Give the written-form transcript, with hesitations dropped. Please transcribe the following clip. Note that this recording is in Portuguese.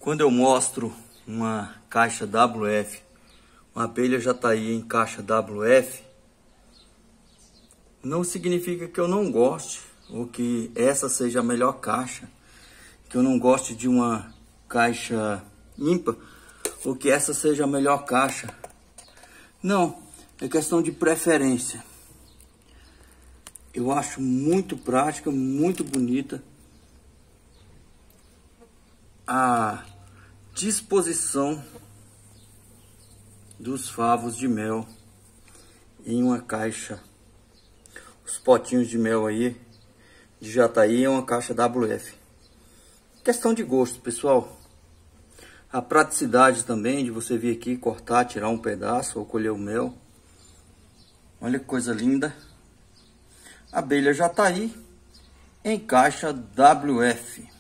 Quando eu mostro uma caixa WF, uma abelha Jataí em caixa WF, não significa que eu não goste, ou que essa seja a melhor caixa, que eu não goste de uma caixa ímpar, ou que essa seja a melhor caixa. Não, é questão de preferência. Eu acho muito prática, muito bonita a disposição dos favos de mel em uma caixa. Os potinhos de mel aí de Jataí é uma caixa WF. Questão de gosto, pessoal. A praticidade também de você vir aqui cortar, tirar um pedaço ou colher o mel. Olha que coisa linda. Abelha Jataí em caixa WF.